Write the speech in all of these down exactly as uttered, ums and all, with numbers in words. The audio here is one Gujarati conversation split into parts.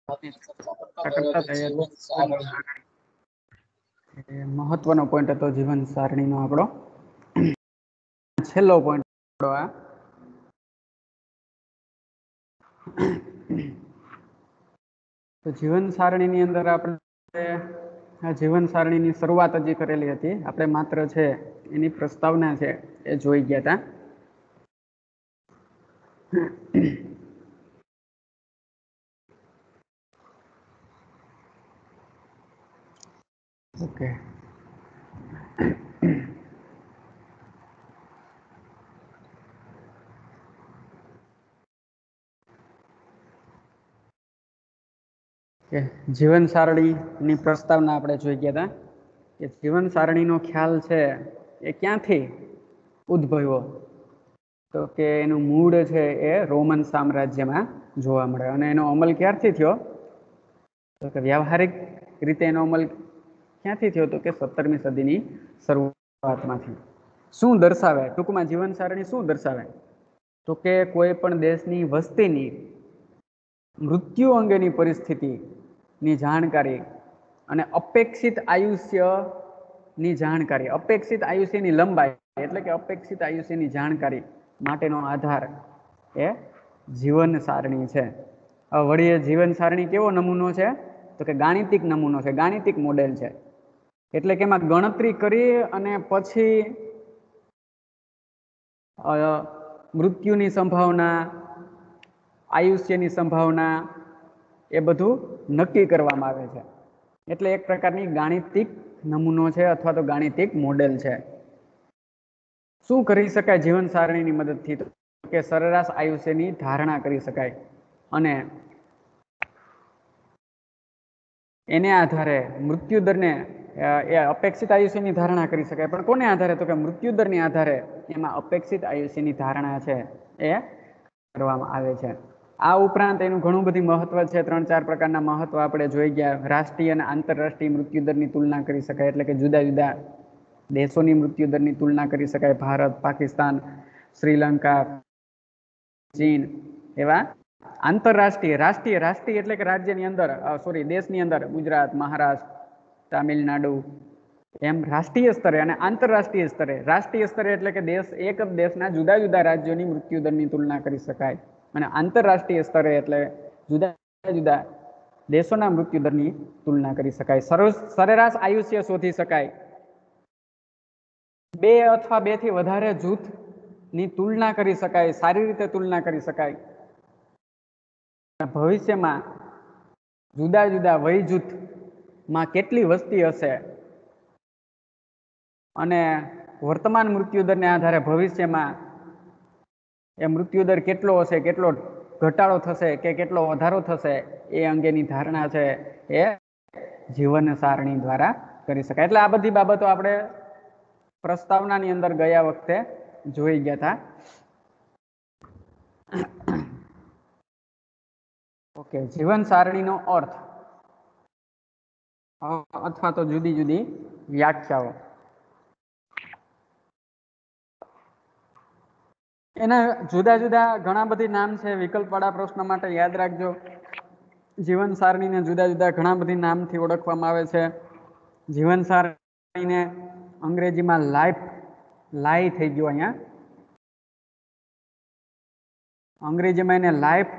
મહત્વનો પોઈન્ટ હતો જીવન સારણીનો આપણો છેલ્લો પોઈન્ટ આ તો જીવન સારણીની અંદર આપણે આ જીવન સારણીની શરૂઆત હજી કરેલી હતી. આપણે માત્ર છે એની પ્રસ્તાવના છે એ જોઈ ગયા હતા. ઓકે જીવન સારણીની પ્રસ્તાવના આપણે જોઈ ગયા હતા કે જીવન સારણીનો ખ્યાલ છે એ ક્યાંથી ઉદ્ભવ્યો તો કે એનું મૂળ છે એ રોમન સામ્રાજ્યમાં જોવા મળે. અને એનો અમલ ક્યારથી થયો તો કે વ્યવહારિક રીતે એનો અમલ ક્યાંથી થયો તો કે સત્તરમી સદીની શરૂઆતમાંથી. શું દર્શાવે ટૂંકમાં જીવન સારણી શું દર્શાવે તો કે કોઈ પણ દેશની વસ્તીની મૃત્યુ અંગેની પરિસ્થિતિની જાણકારી અને અપેક્ષિત આયુષ્યની જાણકારી, અપેક્ષિત આયુષ્યની લંબાઈ એટલે કે અપેક્ષિત આયુષ્યની જાણકારી માટેનો આધાર એ જીવન સારણી છે. વળી જીવન સારણી કેવો નમૂનો છે તો કે ગાણિતિક નમૂનો છે, ગાણિતિક મોડેલ છે. એટલે કે એમાં ગણતરી કરી અને પછી મૃત્યુની સંભાવના, આયુષ્યની સંભાવના એ બધું નક્કી કરવામાં આવે છે. એટલે એક પ્રકારની ગાણિતિક નમૂનો છે અથવા તો ગાણિતિક મોડેલ છે. શું કરી શકાય જીવન સારણીની મદદથી તો કે સરેરાશ આયુષ્યની ધારણા કરી શકાય અને એને આધારે મૃત્યુદરને એ અપેક્ષિત આયુષ્યની ધારણા કરી શકાય. પણ કોને આધારે તો કે મૃત્યુદરની આધારે એમાં અપેક્ષિત આયુષ્યની ધારણા છે એ કરવામાં આવે છે. આ ઉપરાંત એનું ઘણું બધી મહત્વ છે. ત્રણ ચાર પ્રકારના મહત્વ આપણે જોઈ ગયા. રાષ્ટ્રીય અને આંતરરાષ્ટ્રીય મૃત્યુદરની તુલના કરી શકાય એટલે કે જુદા જુદા દેશોની મૃત્યુદરની તુલના કરી શકાય. ભારત, પાકિસ્તાન, શ્રીલંકા, ચીન એવા આંતરરાષ્ટ્રીય, રાષ્ટ્રીય રાષ્ટ્રીય એટલે કે રાજ્યની અંદર સોરી દેશની અંદર ગુજરાત, મહારાષ્ટ્ર, તામિલનાડુ એમ રાષ્ટ્રીય સ્તરે અને આંતરરાષ્ટ્રીય સ્તરે. રાષ્ટ્રીય સ્તરે એટલે કે દેશ એક જ દેશના જુદા જુદા રાજ્યોની મૃત્યુદરની તુલના કરી શકાય અને આંતરરાષ્ટ્રીય સ્તરે એટલે જુદા જુદા દેશોના મૃત્યુદરની તુલના કરી શકાય. સરેરાશ આયુષ્ય શોધી શકાય. બે અથવા બે થી વધારે જૂથની તુલના કરી શકાય, સારી રીતે તુલના કરી શકાય. ભવિષ્યમાં જુદા જુદા વય જૂથમાં કેટલી વસ્તી હશે અને વર્તમાન મૃત્યુદરને આધારે ભવિષ્યમાં એ મૃત્યુદર કેટલો હશે, કેટલો ઘટાડો થશે કે કેટલો વધારો થશે એ અંગેની ધારણા છે એ જીવન સારણી દ્વારા કરી શકાય. એટલે આ બધી બાબતો આપણે પ્રસ્તાવનાની અંદર ગયા વખતે જોઈ ગયા હતા. ઓકે, જીવન સારણીનો અર્થ અથવા તો જુદી જુદી વ્યાખ્યાઓ. એના જુદા જુદા ઘણા બધી નામ છે. વિકલ્પવાળા પ્રશ્ન માટે યાદ રાખજો. જીવન સારણીને જુદા જુદા ઘણા બધી નામથી ઓળખવામાં આવે છે. જીવન સારણીને અંગ્રેજીમાં લાઈફ લાઈ થઈ ગયું. અહીંયા અંગ્રેજીમાં એને લાઈફ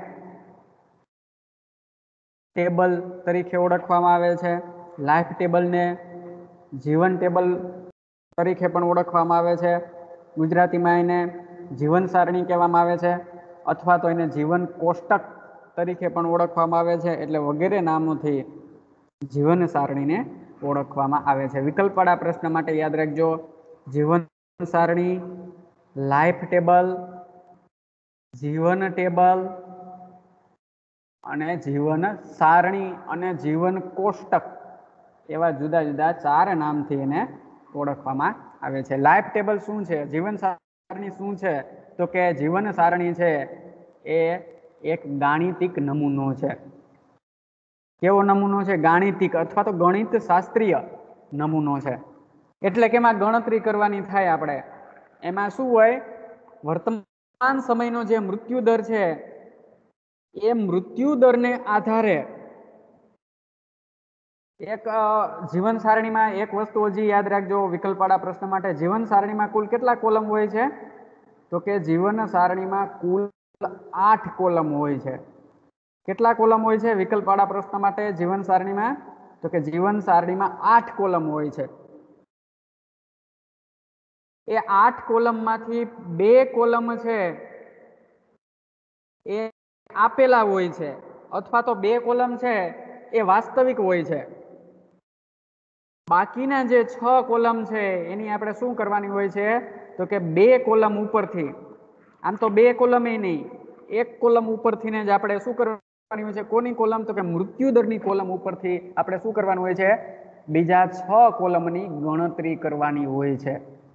ટેબલ તરીકે ઓળખવામાં આવે છે. લાઈફ ટેબલને જીવન ટેબલ તરીકે પણ ઓળખવામાં આવે છે. ગુજરાતીમાં એને જીવન સારણી કહેવામાં આવે છે અથવા તો એને જીવન કોષ્ટક તરીકે પણ ઓળખવામાં આવે છે. એટલે વગેરે નામોથી જીવન સારણીને ઓળખવામાં આવે છે. વિકલ્પવાળા પ્રશ્ન માટે યાદ રાખજો. જીવન સારણી, લાઈફ ટેબલ, જીવન ટેબલ અને જીવન સારણી અને જીવન કોષ્ટક એવા જુદા જુદા ચાર નામથી એને ઓળખવામાં આવે છે. લાઈફ ટેબલ શું છે? જીવન સારણી શું છે? તો કે જીવન સારણી છે એ એક ગાણિતિક નમૂનો છે. કેવો નમૂનો છે? ગાણિતિક અથવા તો ગણિત શાસ્ત્રીય નમૂનો છે. એટલે કે એમાં ગણતરી કરવાની થાય. આપણે એમાં શું હોય? વર્તમાન સમયનો જે મૃત્યુ દર છે એ મૃત્યુ દરને આધારે એક જીવન સારણીમાં એક વસ્તુ હજી યાદ રાખજો વિકલ્પવાળા પ્રશ્ન માટે, જીવન સારણીમાં કુલ કેટલા કોલમ હોય છે? તો કે જીવન સારણીમાં કુલ આઠ કોલમ હોય છે. કેટલા કોલમ હોય છે વિકલ્પવાળા પ્રશ્ન માટે જીવન સારણીમાં? તો કે જીવન સારણીમાં આઠ કોલમ હોય છે. એ આઠ કોલમમાંથી બે કોલમ છે એ આપેલા હોય છે, અથવા તો બે કોલમ છે એ વાસ્તવિક હોય છે. બાકીના જે છ કોલમ છે એની આપણે શું કરવાની હોય છે? તો કે બે કોલમ ઉપરથી, આમ તો બે કોલમ એ નહીં, એક કોલમ ઉપરથી ને જ આપણે શું કરવાની હોય છે? કોની કોલમ? તો કે મૃત્યુદરની કોલમ ઉપરથી આપણે શું કરવાનું હોય છે? બીજા છ કોલમની ગણતરી કરવાની હોય છે.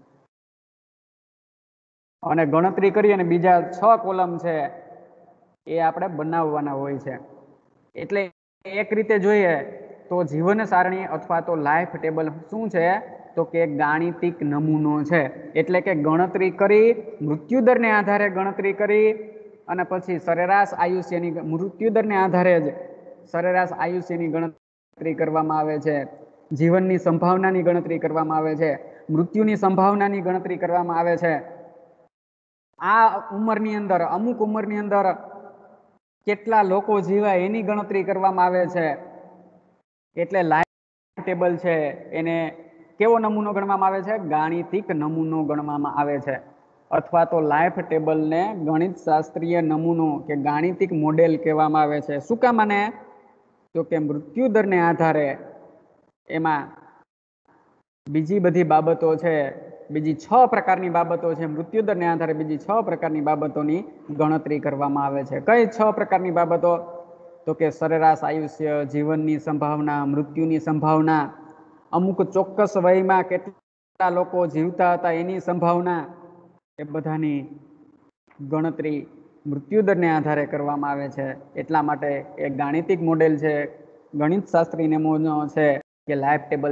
અને ગણતરી કરી અને બીજા છ કોલમ છે એ આપણે બનાવવાના હોય છે. એટલે એક રીતે જોઈએ તો જીવન સારણી અથવા તો લાઈફ ટેબલ શું છે? તો કે ગાણિતિક નમૂનો છે. એટલે કે ગણતરી કરી, મૃત્યુદરને આધારે ગણતરી કરી અને પછી સરેરાશ આયુષ્યની મૃત્યુદરને આધારે જ સરેરાશ આયુષ્યની ગણતરી કરવામાં આવે છે. જીવનની સંભાવનાની ગણતરી કરવામાં આવે છે. મૃત્યુની સંભાવનાની ગણતરી કરવામાં આવે છે. આ ઉંમરની અંદર, અમુક ઉંમરની અંદર કેટલા લોકો જીવાય એની ગણતરી કરવામાં આવે છે. એટલે લાઈફ ટેબલ છે એને કેવો નમૂનો ગણવામાં આવે છે? ગાણિતિક નમૂનો ગણવામાં આવે છે. અથવા તો લાઈફ ટેબલને ગણિત શાસ્ત્રીય નમૂનો કે ગાણિતિક મોડેલ કહેવામાં આવે છે. શું કામ આને? તો કે મૃત્યુદરને આધારે એમાં બીજી બધી બાબતો છે, બીજી છ પ્રકારની બાબતો છે, મૃત્યુદરને આધારે બીજી છ પ્રકારની બાબતોની ગણતરી કરવામાં આવે છે. કઈ છ પ્રકારની બાબતો? તો કે સરેરાશ આયુષ્ય, જીવનની સંભાવના, મૃત્યુની સંભાવના, અમુક ચોક્કસ વયમાં કેટલા લોકો જીવતા હતા એની સંભાવના, એ બધાની ગણતરી મૃત્યુદરને આધારે કરવામાં આવે છે. એટલા માટે એક ગાણિતિક મોડેલ છે, ગણિત શાસ્ત્રી નમૂનો છે કે લાઈફ ટેબલ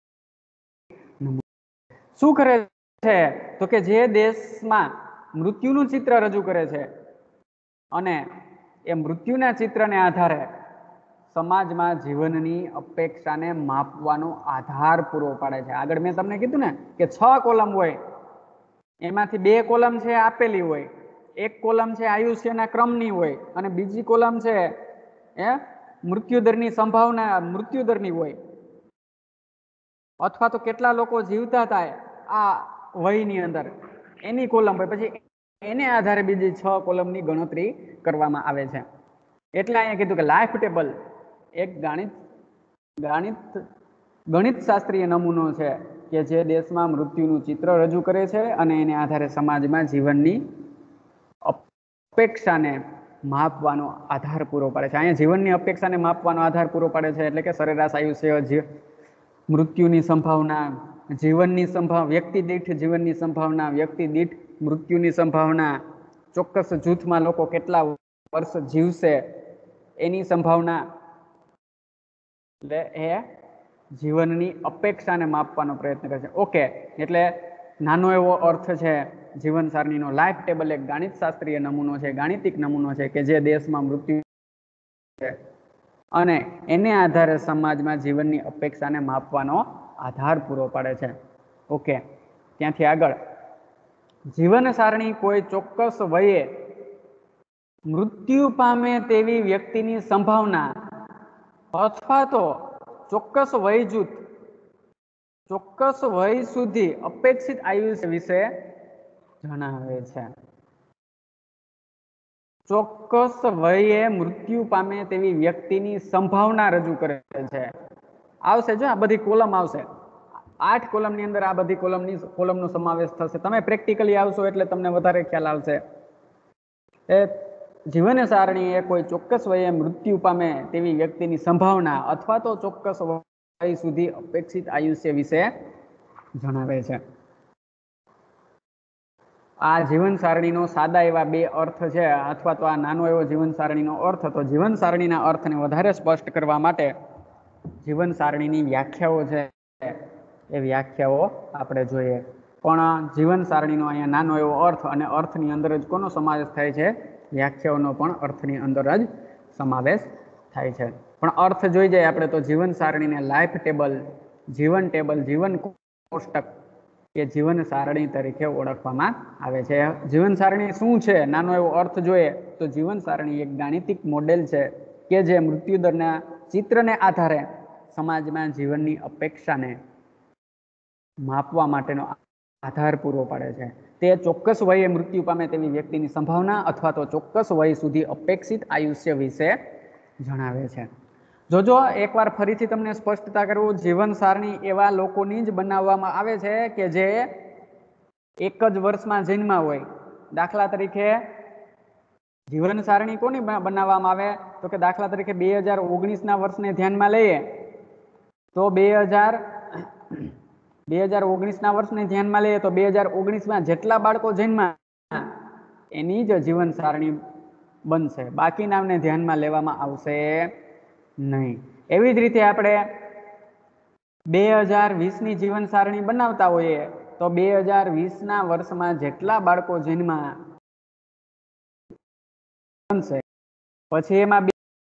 શું કરે છે? તો કે જે દેશમાં મૃત્યુનું ચિત્ર રજૂ કરે છે અને એ મૃત્યુના ચિત્રને આધારે સમાજમાં જીવનની અપેક્ષાને માપવાનો આધાર પૂરો પાડે છે. આગળ મેં તમને કીધું ને કે છ કોલમ હોય, એમાંથી બે કોલમ છે આપેલી હોય, એક કોલમ છે આયુષ્યના ક્રમની હોય અને બીજી કોલમ છે એ મૃત્યુદરની સંભાવના મૃત્યુદરની હોય, અથવા તો કેટલા લોકો જીવતા હતા આ વયની અંદર એની કોલમ હોય. પછી એને આધારે બીજી છ કોલમની ગણતરી કરવામાં આવે છે. એટલે અહીંયા કીધું કે લાઈફ ટેબલ એક ગાણિત ગાણિત ગણિત શાસ્ત્રીય નમૂનો છે કે જે દેશમાં મૃત્યુનું ચિત્ર રજૂ કરે છે અને એને આધારે સમાજમાં જીવનની અપેક્ષાને માપવાનો આધાર પૂરો પાડે છે. અહીંયા જીવનની અપેક્ષાને માપવાનો આધાર પૂરો પાડે છે. એટલે કે સરેરાશ આયુષ્ય, મૃત્યુની સંભાવના, જીવનની સંભાવના, વ્યક્તિ દીઠ જીવનની સંભાવના, વ્યક્તિ દીઠ મૃત્યુની સંભાવના, ચોક્કસ જૂથમાં લોકો કેટલા વર્ષ જીવશે એની સંભાવના, એટલે એ જીવનની અપેક્ષાને માપવાનો પ્રયત્ન કરે છે. ઓકે, એટલે નાનો એવો અર્થ છે જીવન સારણીનો. લાઈફ ટેબલ એક ગણિત શાસ્ત્રીય નમૂનો છે, ગાણિતિક નમૂનો છે કે જે દેશમાં મૃત્યુ છે અને એને આધારે સમાજમાં જીવનની અપેક્ષાને માપવાનો આધાર પૂરો પાડે છે. ઓકે, ત્યાંથી આગળ જીવન સારણી કોઈ ચોક્કસ વયે મૃત્યુ પામે તેવી વ્યક્તિની સંભાવના અથવા તો ચોક્કસ વય જૂથ, ચોક્કસ વય સુધી અપેક્ષિત આયુષ્ય વિશે જણાવે છે. ચોક્કસ વયે મૃત્યુ પામે તેવી વ્યક્તિની સંભાવના રજૂ કરે છે. આવશે જો આ બધી કોલમ આવશે, આઠ કોલમની અંદર આ બધી કોલમની કોલમનો સમાવેશ થશે. તમે પ્રેક્ટિકલી આવશો એટલે તમને વધારે ખ્યાલ આવશે. એ જીવન સારણી એ કોઈ ચોક્કસ વયે મૃત્યુ પામે તેવી વ્યક્તિની સંભાવના અથવા તો ચોક્કસ વય સુધી અપેક્ષિત આયુષ્ય વિશે જણાવે છે. આ જીવન સારણીનો સાદા એવા બે અર્થ છે, અથવા તો આ નાનો એવો જીવન સારણીનો અર્થ. તો જીવન સારણીના અર્થને વધારે સ્પષ્ટ કરવા માટે જીવન સારણીની વ્યાખ્યાઓ છે એ વ્યાખ્યાઓ આપણે જોઈએ. પણ જીવન સારણીનો અહીંયા નાનો એવો અર્થ અને અર્થની અંદર જ કોનો સમાવેશ થાય છે? વ્યાખ્યાઓનો પણ અર્થની અંદર જ સમાવેશ થાય છે। પણ અર્થ જોઈ જાય આપણે તો જીવન સારણીને લાઈફ ટેબલ, જીવન ટેબલ, જીવન કોષ્ટક કે જીવન સારણી તરીકે ઓળખવામાં આવે છે। જીવન સારણી શું છે, નાનો એવો અર્થ જોઈએ તો જીવન સારણી એક ગાણિતિક મોડેલ છે કે જે મૃત્યુદરના ચિત્રને આધારે સમાજમાં જીવનની અપેક્ષાને માપવા માટેનો આધાર પૂરો પાડે છે। તે ચોક્કસ વયે મૃત્યુ પામે તેવી વ્યક્તિની સંભાવના અથવા તો ચોક્કસ વય સુધી અપેક્ષિત આયુષ્ય વિશે જણાવે છે। જોજો એકવાર ફરીથી તમને સ્પષ્ટતા કરું, જીવન સારણી એવા લોકોની જ બનાવવામાં આવે છે કે જે એક જ વર્ષમાં જન્મ્યા હોય। દાખલા તરીકે જીવન સારણી કોની બનાવવામાં આવે તો કે દાખલા તરીકે બે હજાર ઓગણીસ ના વર્ષને ધ્યાનમાં લઈએ તો બે હજાર બે હજાર ઓગણીસ ના વર્ષને ધ્યાનમાં લઈએ તો બે હજાર ઓગણીસ માં જેટલા બાળકો જન્મ્યા એની જ જીવન સારણી બનશે, બાકી નામને ધ્યાનમાં લેવામાં આવશે નહીં। એવી જ રીતે આપણે બે હજાર વીસ ની જીવન સારણી બનાવતા હોઈએ તો બે હજાર વીસ ના વર્ષમાં જેટલા બાળકો જન્મ્યા બનશે, પછી એમાં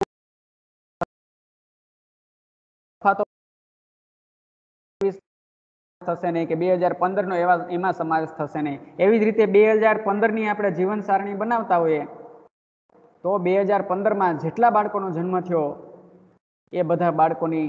થશે નહીં કે બે હજાર પંદર નો એવા એમાં સમાવેશ થશે નહીં। એવી જ રીતે બે હજાર પંદર ની આપણે જીવન સારણી બનાવતા હોઈએ તો બે હજાર પંદર માં જેટલા બાળકોનો જન્મ થયો એ બધા બાળકોની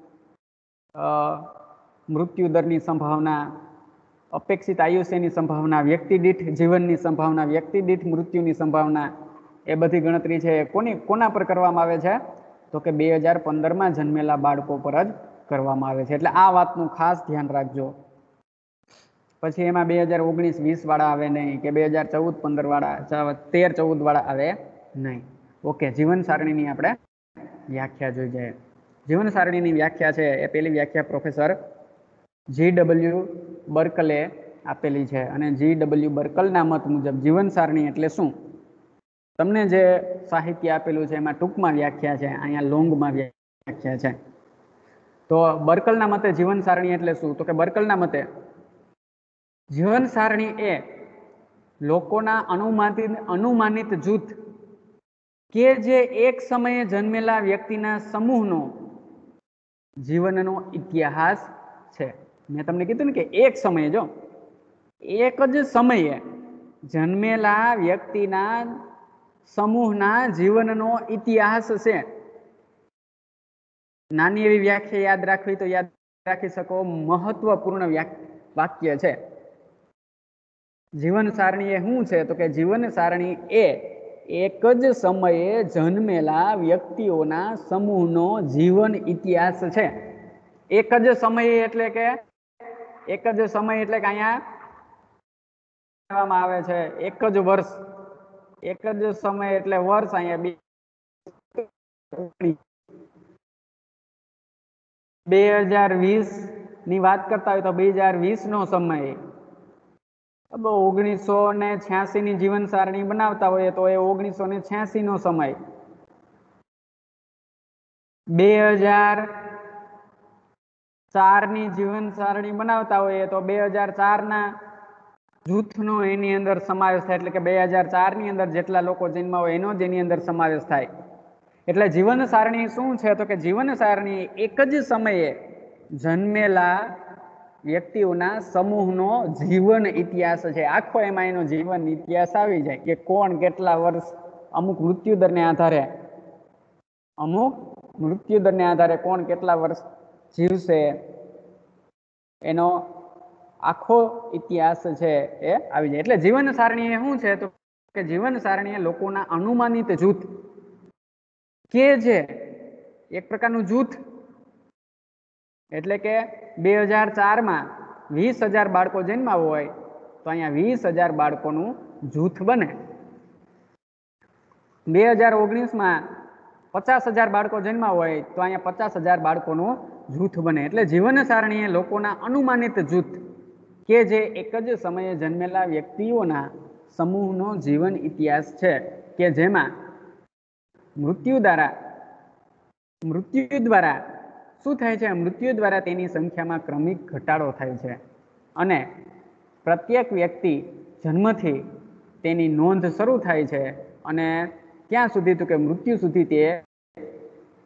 મૃત્યુ દરની સંભાવના, અપેક્ષિત આયુષ્યની સંભાવના, વ્યક્તિ દીઠ જીવનની સંભાવના, વ્યક્તિ દીઠ મૃત્યુની સંભાવના, એ બધી ગણતરી છે કોની કોના પર કરવામાં આવે છે તો કે બે હજાર પંદર માં જન્મેલા બાળકો પર જ કરવામાં આવે છે। એટલે આ વાતનું ખાસ ધ્યાન રાખજો। પછી એમાં બે હજાર ઓગણીસ વીસ વાળા આવે નહીં કે બે હજાર ચૌદ પંદર વાળા તેર ચૌદ વાળા આવે નહીં। ઓકે, જીવન સારણીની આપણે વ્યાખ્યા જોઈ જાય। જીવન સારણીની વ્યાખ્યા છે એ પેલી વ્યાખ્યા પ્રોફેસર જી ડબલ્યુ બર્કલે આપેલી છે અને જી ડબલ્યુ બર્કલના મત મુજબ જીવન સારણી એટલે શું તમને જે સાહિત્ય આપેલું છે એમાં ટૂંકમાં વ્યાખ્યા છે, અહીંયા લોંગમાં વ્યાખ્યા છે। તો બર્કલના મતે જીવન સારણી એટલે શું તો કે બર્કલના મતે જીવન સારણી એ લોકોના અનુમાનિત અનુમાનિત જૂથ કે જે એક સમયે જન્મેલા વ્યક્તિના સમૂહનો જીવનનો ઇતિહાસ છે। મેં તમને કીધું ને કે એક સમયે, જો એક જ સમયે જન્મેલા વ્યક્તિના સમૂહના જીવનનો ઇતિહાસ છે। નાની એવી વ્યાખ્યા યાદ રાખવી તો યાદ રાખી શકો, મહત્વપૂર્ણ વાક્ય છે। જીવન સારણી એ શું છે તો કે જીવન સારણી એ એક જ સમયે જન્મેલા વ્યક્તિઓના સમૂહનો જીવન ઇતિહાસ છે। એક જ સમયે એટલે કે એક જ સમય એટલે કે અહીંયા કહેવામાં આવે છે એક જ વર્ષ, એક જ સમય એટલે વર્ષ, અહીંયા બે હજાર વીસ ની વાત કરતા હોય તો બે હજાર વીસ નો સમય, ઓગણીસો ને છ્યાસી ની જીવન સારણી બનાવતા હોઈએ તો એ ઓગણીસો ને છ્યાસી નો સમય, બે હજાર ચાર ની જીવન સારણી બનાવતા હોઈએ તો બે હજાર ચાર ના જૂથનો એની અંદર સમાવેશ થાય, એટલે કે બે હજાર ચાર ની અંદર જેટલા લોકો જન્મ્યા હોય એનો જ એની અંદર સમાવેશ થાય। એટલે જીવન સારણી શું છે તો કે જીવન સારણી એક જ સમયે જન્મેલા વ્યક્તિઓના સમૂહનો જીવન ઇતિહાસ છે। આખો એમાં એનો જીવન ઇતિહાસ આવી જાય કે કોણ કેટલા વર્ષ, અમુક મૃત્યુ દરને આધારે અમુક મૃત્યુ દરને આધારે કોણ કેટલા વર્ષ જીવશે એનો આખો ઇતિહાસ છે એ આવી જાય। એટલે જીવન સારણી એ શું છે તો કે જીવન સારણી એ લોકોના અનુમાનિત જૂથ કે જે એક પ્રકારનું જૂથ, એટલે કે બે હજાર ચાર માં વીસ હજાર બાળકો જન્મ્યા હોય તો અહીંયા વીસ હજાર બાળકોનું જૂથ બને। બે હજાર ઓગણીસ માં પચાસ હજાર બાળકો જન્મ્યા હોય તો અહીંયા પચાસ હજાર બાળકોનું જૂથ બને। એટલે જીવન સારણી એ લોકોના અનુમાનિત જૂથ કે જે એક જ સમયે જન્મેલા વ્યક્તિઓના સમૂહનો જીવન ઇતિહાસ છે કે જેમાં મૃત્યુ દ્વારા મૃત્યુ દ્વારા શું થાય છે, મૃત્યુ દ્વારા તેની સંખ્યામાં ક્રમિક ઘટાડો થાય છે અને પ્રત્યેક વ્યક્તિ જન્મથી તેની નોંધ શરૂ થાય છે અને ક્યાં સુધી તો કે મૃત્યુ સુધી તે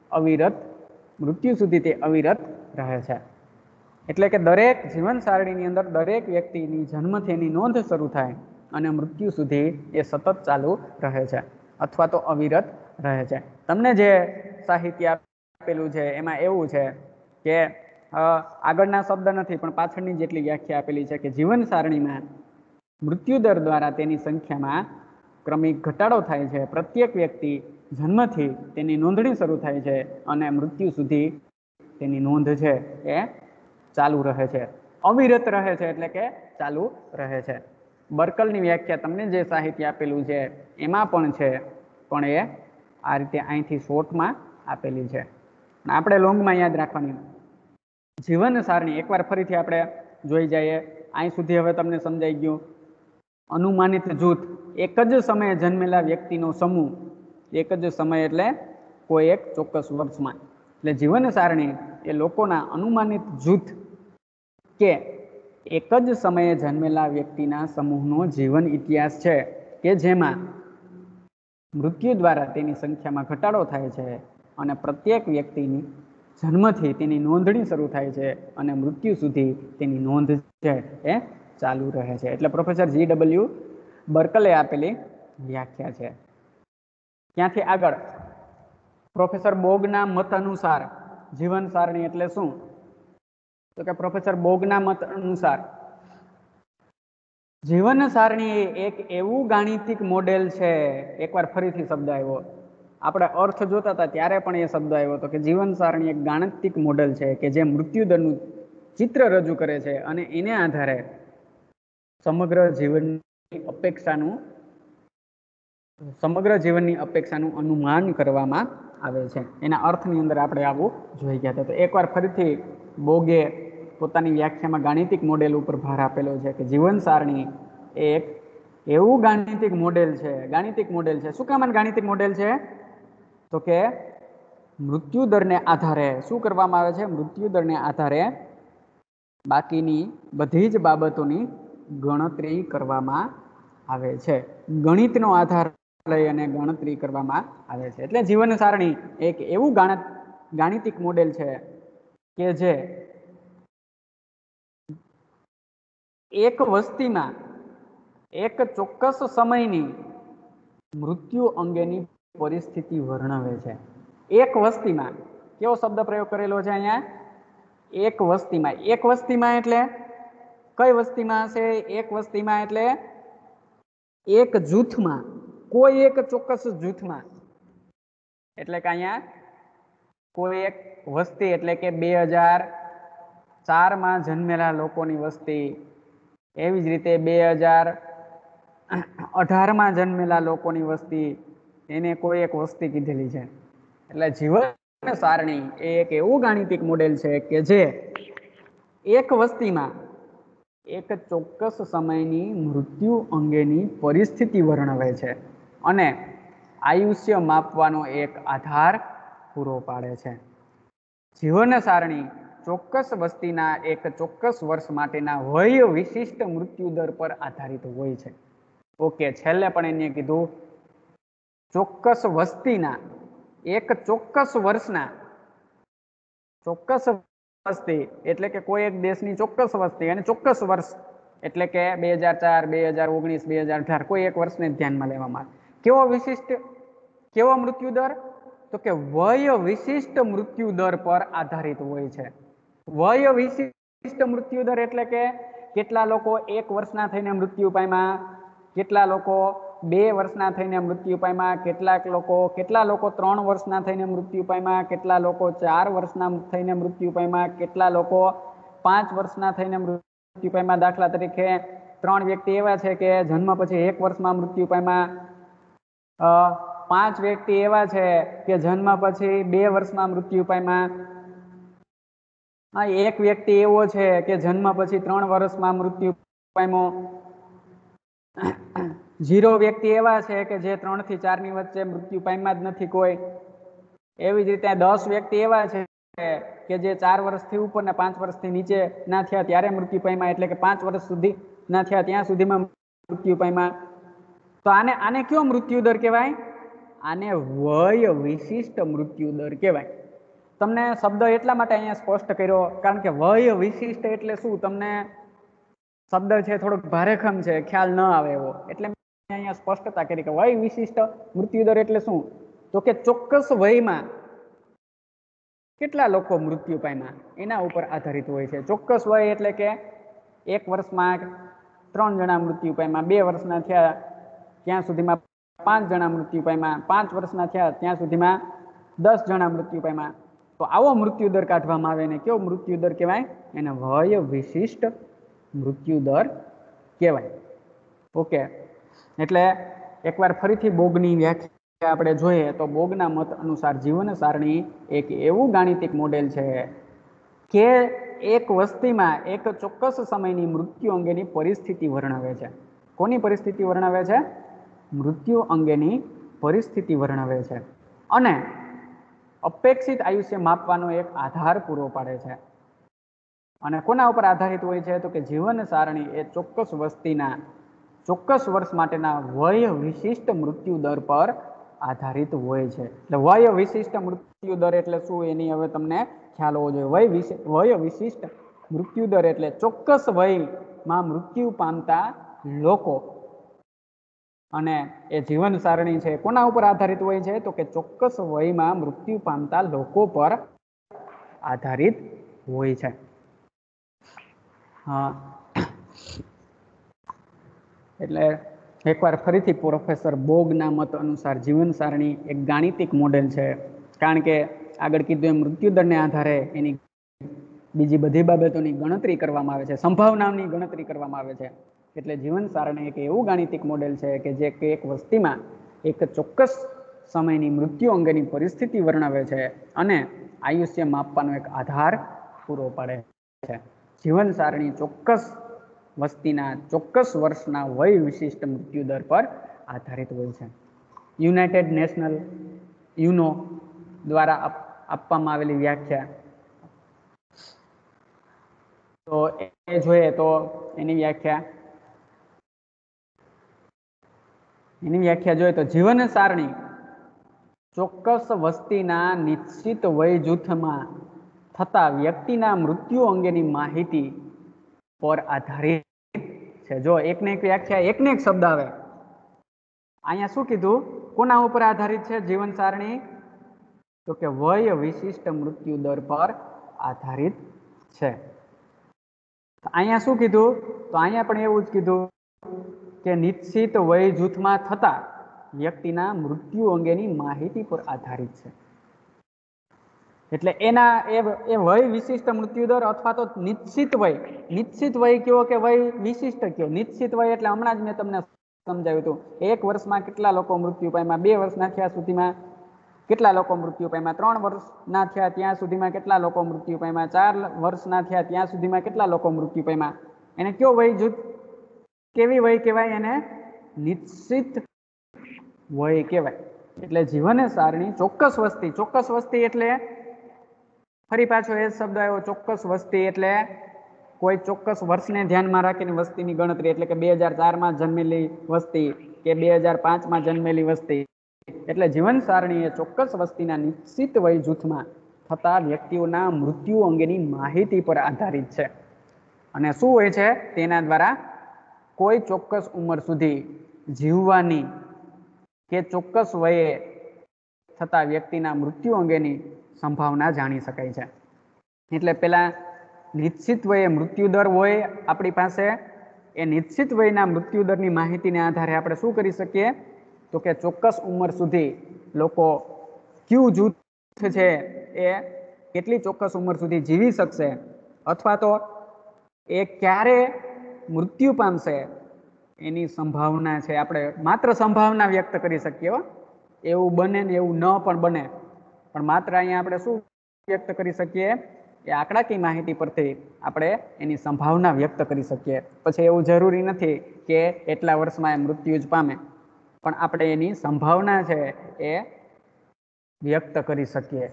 અવિરત મૃત્યુ સુધી તે અવિરત રહે છે. એટલે કે દરેક જીવન સારણીની અંદર દરેક વ્યક્તિની જન્મથી એની નોંધ શરૂ થાય અને મૃત્યુ સુધી એ સતત ચાલુ રહે છે અથવા તો અવિરત રહે છે. તમને જે સાહિત્ય આપેલું છે એમાં એવું છે કે આગળના શબ્દ નથી પણ પાછળની જેટલી વ્યાખ્યા આપેલી છે કે જીવન સારણીમાં મૃત્યુદર દ્વારા તેની સંખ્યામાં ક્રમિક ઘટાડો થાય છે. પ્રત્યેક વ્યક્તિ જન્મથી તેની નોંધણી શરૂ થાય છે અને મૃત્યુ સુધી તેની નોંધ છે એ ચાલુ રહે છે, અવિરત રહે છે એટલે કે ચાલુ રહે છે. બર્કલની વ્યાખ્યા તમને જે સાહિત્ય આપેલું છે એમાં પણ છે, પણ એ આ રીતે અહીંથી શોર્ટમાં આપેલી છે. આપણે લોંગમાં યાદ રાખવાની. જીવન સારણી એકવાર ફરીથી આપણે જોઈ જઈએ. અહીં સુધી હવે તમને સમજાઈ ગયું. અનુમાનિત જૂથ એક જ સમયે જન્મેલા વ્યક્તિનો સમૂહ, એક જ સમય એટલે કોઈ એક ચોક્કસ વર્ષમાં. એટલે જીવન સારણી એ લોકોના અનુમાનિત જૂથ કે એક જ સમયે જન્મેલા વ્યક્તિના સમૂહનો જીવન ઇતિહાસ છે કે જેમાં મૃત્યુ દ્વારા તેની સંખ્યામાં ઘટાડો થાય છે અને પ્રત્યેક વ્યક્તિની જન્મથી તેની નોંધણી શરૂ થાય છે અને મૃત્યુ સુધી તેની નોંધ છે એ ચાલુ રહે છે. એટલે પ્રોફેસર જી ડબલ્યુ બર્કલે આપેલી વ્યાખ્યા છે. ત્યાંથી આગળ પ્રોફેસર બોગના મત અનુસાર જીવન સારણી એટલે શું? તો કે પ્રોફેસર બોગના મત અનુસાર જીવન સારણી એક એવું ગાણિતિક મોડેલ છે. એકવાર ફરીથી શબ્દ આવ્યો, આપણે અર્થ જોતા હતા ત્યારે પણ એ શબ્દ આવ્યો હતો કે જીવન સારણી એક ગાણિતિક મોડેલ છે કે જે મૃત્યુદરનું ચિત્ર રજૂ કરે છે અને એને આધારે સમગ્ર જીવનની અપેક્ષાનું સમગ્ર જીવનની અપેક્ષાનું અનુમાન કરવામાં આવે છે. એના અર્થની અંદર આપણે આવું જોઈ ગયા હતા. તો એકવાર ફરીથી બોગે પોતાની વ્યાખ્યામાં ગાણિતિક મોડેલ ઉપર ભાર આપેલો છે કે જીવન સારણી એ એક એવું ગાણિતિક મોડેલ છે. ગાણિતિક મોડેલ છે. શું કામ ગાણિતિક મોડેલ છે? તો કે મૃત્યુદરને આધારે શું કરવામાં આવે છે? મૃત્યુદરને આધારે બાકીની બધી જ બાબતોની ગણતરી કરવામાં આવે છે. ગણિતનો આધાર લઈ અને ગણતરી કરવામાં આવે છે. એટલે જીવન સારણી એક એવું ગાણિતિક મોડેલ છે કે જે એક વસ્તીમાં એક ચોક્કસ સમયની મૃત્યુ અંગેની પરિસ્થિતિ વર્ણવે છે. એક વસ્તીમાં કેવો શબ્દ પ્રયોગ કરેલો છે અહીંયા? એક વસ્તીમાં. એક વસ્તીમાં એટલે કઈ વસ્તીમાં હશે? એક વસ્તીમાં એટલે એક જૂથમાં, કોઈ એક ચોક્કસ જૂથમાં. એટલે કે અહીંયા કોઈ એક વસ્તી એટલે કે બે હજાર ચાર માં જન્મેલા લોકોની વસ્તી, એવી જ રીતે બે હજાર અઢાર માં જન્મેલા લોકોની વસ્તી, એને કોઈ એક વસ્તી કીધેલી છે. એટલે જીવન સારણી એ એક એવું ગાણિતિક મોડેલ છે કે જે એક વસ્તીમાં એક ચોક્કસ સમયની મૃત્યુ અંગેની પરિસ્થિતિ વર્ણવે છે અને આયુષ્ય માપવાનો એક આધાર પૂરો પાડે છે. જીવન સારણી ચોક્કસ વસ્તીના એક ચોક્કસ વર્ષ માટેના વય વિશિષ્ટ મૃત્યુ દર પર આધારિત હોય છે. ઓકે, છેલ્લે પણ એને કીધું ચોક્કસ વસ્તીના એક ચોક્કસ વર્ષના, ચોક્કસ વસ્તી એટલે કે કોઈ એક દેશની ચોક્કસ વસ્તી અને ચોક્કસ વર્ષ એટલે કે બે હજાર ચાર, બે હજાર ઓગણીસ, બે હજાર અઢાર કોઈ એક વર્ષને ધ્યાનમાં લેવામાં આવે. કેવો વિશિષ્ટ કેવો મૃત્યુ દર? તો કે વય વિશિષ્ટ મૃત્યુ દર પર આધારિત હોય છે. વય વિશિષ્ટ મૃત્યુ દર એટલે કે કેટલા લોકો એક વર્ષના થઈને મૃત્યુ પામ્યા, કેટલા લોકો બે વર્ષના થઈને મૃત્યુ પામ્યા, કેટલાક લોકો કેટલા લોકો ત્રણ વર્ષના થઈને મૃત્યુ પામ્યા, કેટલા લોકો ચાર વર્ષના થઈને મૃત્યુ પામ્યા, કેટલા લોકો પાંચ વર્ષના થઈને મૃત્યુ પામ્યા. દાખલા તરીકે ત્રણ વ્યક્તિ એવા છે કે જન્મ પછી એક વર્ષમાં મૃત્યુ પામ્યા, પાંચ વ્યક્તિ એવા છે કે જન્મ પછી બે વર્ષમાં મૃત્યુ પામ્યા, એક વ્યક્તિ એવો છે કે જન્મ પછી ત્રણ વર્ષમાં મૃત્યુ પામ્યો, ઝીરો વ્યક્તિ એવા છે કે જે ત્રણ થી ચાર ની વચ્ચે મૃત્યુ પામ્યા જ નથી કોઈ. એવી જ રીતે દસ વ્યક્તિ એવા છે કે જે ચાર વર્ષથી ઉપર ને પાંચ વર્ષથી નીચે ના થયા ત્યારે મૃત્યુ પામ્યા, એટલે કે પાંચ વર્ષ સુધી ના થયા ત્યાં સુધીમાં મૃત્યુ પામ્યા. તો આને આને કયો મૃત્યુ દર કહેવાય? આને વય વિશિષ્ટ મૃત્યુ દર કહેવાય. તમને શબ્દ એટલા માટે અહીંયા સ્પષ્ટ કર્યો કારણ કે વય વિશિષ્ટ એટલે શું, તમને શબ્દ છે થોડોક ભારેખમ છે, ખ્યાલ ન આવે એવો, એટલે અહીંયા સ્પષ્ટતા કરી કે વય વિશિષ્ટ મૃત્યુ દર એટલે શું, તો કે ચોક્કસ વયમાં કેટલા લોકો મૃત્યુ પામ્યા એના ઉપર આધારિત હોય છે. ચોક્કસ વય એટલે કે એક વર્ષમાં ત્રણ જણા મૃત્યુ પામ્યા, બે વર્ષના થયા ત્યાં સુધીમાં પાંચ જણા મૃત્યુ પામ્યા, પાંચ વર્ષના થયા ત્યાં સુધીમાં દસ જણા મૃત્યુ પામ્યા. તો આવો મૃત્યુ દર કાઢવામાં આવે ને કેવો મૃત્યુ દર કહેવાય, એને વય વિશિષ્ટ મૃત્યુ દર કહેવાય. ઓકે, એટલે એકવાર ફરીથી બોગની વ્યાખ્યા આપણે જોઈએ તો બોગના મત અનુસાર જીવન સારણી એક એવું ગાણિતિક મોડેલ છે કે એક વસ્તીમાં એક ચોક્કસ સમયની મૃત્યુ અંગેની પરિસ્થિતિ વર્ણવે છે. કોની પરિસ્થિતિ વર્ણવે છે? મૃત્યુ અંગેની પરિસ્થિતિ વર્ણવે છે અને અપેક્ષિત આયુષ્ય માપવાનો એક આધાર પૂરો પાડે છે. અને કોના ઉપર આધારિત હોય છે? તો કે જીવન સારણી એ ચોક્કસ વસ્તીના ચોક્કસ વર્ષ માટેના વય વિશિષ્ટ મૃત્યુ દર પર આધારિત હોય છે. એટલે વય વિશિષ્ટ મૃત્યુ દર એટલે શું એની હવે તમને ખ્યાલ હોવો જોઈએ. વય વિશે વય વિશિષ્ટ મૃત્યુ દર એટલે ચોક્કસ વયમાં મૃત્યુ પામતા લોકો, અને એ જીવન સારણી છે કોના ઉપર આધારિત હોય છે? તો કે ચોક્કસ વયમાં મૃત્યુ પામતા લોકો પર આધારિત હોય છે. હા, એટલે એકવાર ફરીથી પ્રોફેસર બોગના મત અનુસાર જીવન સારણી એક ગાણિતિક મોડેલ છે. કારણ કે આગળ કીધું એમ મૃત્યુદરને આધારે એની બીજી બધી બાબતોની ગણતરી કરવામાં આવે છે, સંભાવનાની ગણતરી કરવામાં આવે છે. એટલે જીવન સારણી એક એવું ગાણિતિક મોડેલ છે કે જે એક વસ્તીમાં એક ચોક્કસ સમયની મૃત્યુ અંગેની પરિસ્થિતિ વર્ણવે છે અને આયુષ્ય માપવાનો એક આધાર પૂરો પાડે છે. જીવન સારણી ચોક્કસ વસ્તીના ચોક્કસ વર્ષના વય વિશિષ્ટ મૃત્યુ દર પર આધારિત હોય છે. યુનાઇટેડ નેશનલ યુનો દ્વારા આપવામાં આવેલી વ્યાખ્યા તો એ જોઈએ તો એની વ્યાખ્યા એની વ્યાખ્યા જોઈએ તો જીવન સારણી ચોક્કસ વસ્તીના નિશ્ચિત વય જૂથમાં થતા વ્યક્તિના મૃત્યુ અંગેની માહિતી પર આધારિત છે. જો એકને એક વ્યાખ્યા એકને એક શબ્દ આવે, અહીંયા શું કીધું, કોના ઉપર આધારિત છે જીવન સારણી? તો કે વય વિશિષ્ટ મૃત્યુ દર પર આધારિત છે. અહીંયા શું કીધું? તો અહીંયા પણ એવું જ કીધું કે નિશ્ચિત વય જૂથમાં થતા વ્યક્તિના મૃત્યુ અંગેની માહિતી પર આધારિત છે. એટલે એના એ એ વય વિશિષ્ટ મૃત્યુ દર અથવા તો નિશ્ચિત વય, નિશ્ચિત વય કયો કે વય વિશિષ્ટ કયો? નિશ્ચિત વય એટલે હમણાં જ મેં તમને સમજાવ્યું હતું, એક વર્ષમાં કેટલા લોકો મૃત્યુ પામ્યા, બે વર્ષના થયા સુધીમાં કેટલા લોકો મૃત્યુ પામ્યા, ત્રણ વર્ષના થયા ત્યાં સુધીમાં કેટલા લોકો મૃત્યુ પામ્યા, ચાર વર્ષના થયા ત્યાં સુધીમાં કેટલા લોકો મૃત્યુ પામ્યા. એને કયો વય જૂથ, કેવી વય કહેવાય? એને નિશ્ચિત વય કહેવાય. એટલે જીવન સારણી ચોક્કસ વસ્તી, ચોક્કસ વસ્તી એટલે ફરી પાછો એ શબ્દ આવ્યો, ચોક્કસ વસ્તી એટલે કોઈ ચોક્કસ વર્ષને ધ્યાનમાં રાખીને વસ્તીની ગણતરી, એટલે કે બે હજાર ચારમાં જન્મેલી વસ્તી કે બે હજાર પાંચમાં જન્મેલી વસ્તી. એટલે જીવન સારણી એ ચોક્કસ વસ્તીના નિશ્ચિત વય જૂથમાં થતા વ્યક્તિઓના મૃત્યુ અંગેની માહિતી પર આધારિત છે. અને શું હોય છે? તેના દ્વારા કોઈ ચોક્કસ ઉંમર સુધી જીવવાની કે ચોક્કસ વયે થતા વ્યક્તિના મૃત્યુ અંગેની સંભાવના જાણી શકાય છે. એટલે પેલા નિશ્ચિત વયે મૃત્યુ દર હોય આપણી પાસે, એ નિશ્ચિત વયના મૃત્યુ દરની માહિતીને આધારે આપણે શું કરી શકીએ? તો કે ચોક્કસ ઉંમર સુધી લોકો કયું જૂથ છે એ કેટલી ચોક્કસ ઉંમર સુધી જીવી શકશે, અથવા તો એ ક્યારે મૃત્યુ પામશે એની સંભાવના છે. આપણે માત્ર સંભાવના વ્યક્ત કરી શકીએ, એવું બને ને એવું ન પણ બને, પણ માત્ર અહીંયા આપણે શું વ્યક્ત કરી શકીએ? એ આંકડાકીય માહિતી પરથી આપણે એની સંભાવના વ્યક્ત કરી શકીએ. પછી એવું જરૂરી નથી કે એટલા વર્ષમાં એ મૃત્યુ જ પામે, પણ આપણે એની સંભાવના છે એ વ્યક્ત કરી શકીએ.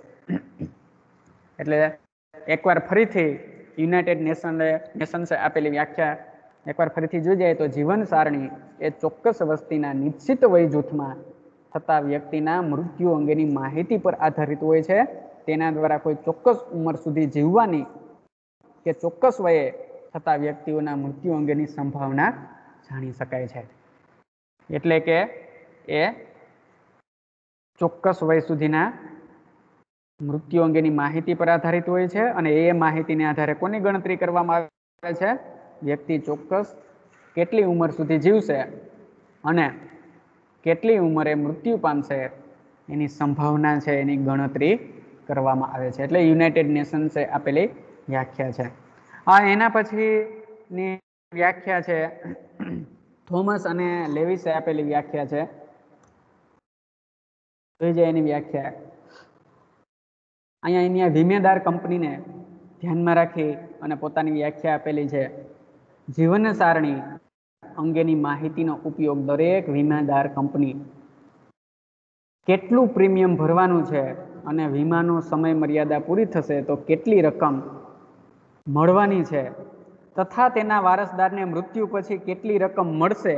એટલે એકવાર ફરીથી યુનાઇટેડ નેશને નેશન્સે આપેલી વ્યાખ્યા એકવાર ફરીથી જોઈ જાય તો જીવન સારણી એ ચોક્કસ વસ્તીના નિશ્ચિત વય જૂથમાં થતા વ્યક્તિના મૃત્યુ અંગેની માહિતી પર આધારિત હોય છે. તેના દ્વારા કોઈ ચોક્કસ ઉંમર સુધી જીવવાની કે ચોક્કસ વયે થતા વ્યક્તિઓના મૃત્યુ અંગેની સંભાવના જાણી શકાય છે. એટલે કે એ ચોક્કસ વય સુધીના મૃત્યુ અંગેની માહિતી પર આધારિત હોય છે અને એ માહિતીને આધારે કોની ગણતરી કરવામાં આવે છે? વ્યક્તિ ચોક્કસ કેટલી ઉંમર સુધી જીવશે અને કેટલી ઉંમરે મૃત્યુ પામશે એની સંભાવના છે એની ગણતરી કરવામાં આવે છે. એટલે યુનાઇટેડ નેશન્સે આપેલી વ્યાખ્યા છે. આ એના પછીની વ્યાખ્યા છે થોમસ અને લેવિસે આપેલી વ્યાખ્યા છે. જોઈ જાય એની વ્યાખ્યા. અહીંયા એની વીમેદાર કંપનીને ધ્યાનમાં રાખી અને પોતાની વ્યાખ્યા આપેલી છે. જીવન સારણી અંગેની માહિતીનો ઉપયોગ દરેક વીમાદાર કંપની કેટલું પ્રીમિયમ ભરવાનું છે અને વીમાનો સમય મર્યાદા પૂરી થશે તો કેટલી રકમ મળવાની છે તથા તેના વારસદારને મૃત્યુ પછી કેટલી રકમ મળશે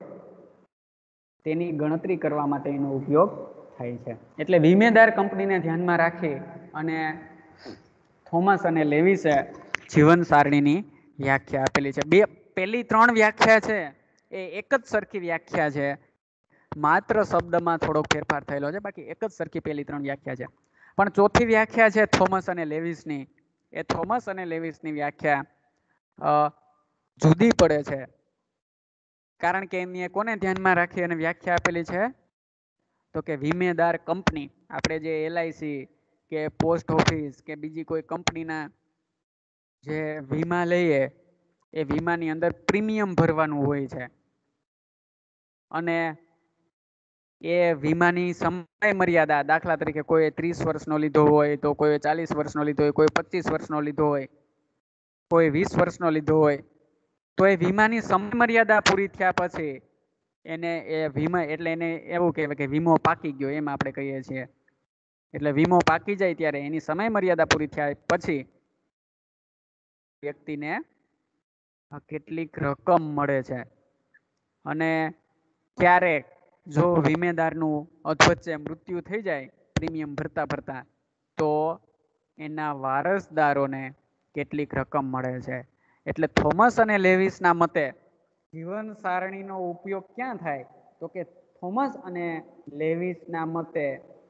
તેની ગણતરી કરવા માટે એનો ઉપયોગ થાય છે. એટલે વીમેદાર કંપનીને ધ્યાનમાં રાખી અને થોમસ અને લેવિસે જીવન સારણીની વ્યાખ્યા આપેલી છે. બે પહેલી ત્રણ વ્યાખ્યા છે એ એક જ સરખી વ્યાખ્યા છે, માત્ર શબ્દમાં થોડોક ફેરફાર થયેલો છે, બાકી એક જ સરખી પહેલી ત્રણ વ્યાખ્યા છે. પણ ચોથી વ્યાખ્યા છે થોમસ અને લેવિસની, એ થોમસ અને લેવિસની વ્યાખ્યા જુદી પડે છે. કારણ કે એમની કોને ધ્યાનમાં રાખી અને વ્યાખ્યા આપેલી છે? તો કે વીમેદાર કંપની, આપણે જે એલઆઈસી કે પોસ્ટ ઓફિસ કે બીજી કોઈ કંપનીના જે વીમા લઈએ એ વીમાની અંદર પ્રીમિયમ ભરવાનું હોય છે અને એ વીમાની સમય મર્યાદા, દાખલા તરીકે કોઈ ત્રીસ વર્ષનો લીધો હોય તો કોઈ ચાલીસ વર્ષનો લીધો હોય, કોઈ પચીસ વર્ષનો લીધો હોય, કોઈ વીસ વર્ષનો લીધો હોય, તો એ વીમાની સમય મર્યાદા પૂરી થયા પછી એને એ વીમા એટલે એને એવું કહેવાય કે વીમો પાકી ગયો, એમ આપણે કહીએ છીએ. એટલે વીમો પાકી જાય ત્યારે એની સમય મર્યાદા પૂરી થયા પછી વ્યક્તિને કેટલીક રકમ મળે છે અને ક્યારેક જો વીમેદારનું અધવચ્ચે મૃત્યુ થઈ જાય પ્રીમિયમ ભરતા ભરતા તો એના વારસદારોને કેટલીક રકમ મળે છે. એટલે થોમસ અને લેવિસના મતે જીવન સારણીનો ઉપયોગ ક્યાં થાય? તો કે થોમસ અને લેવિસના મતે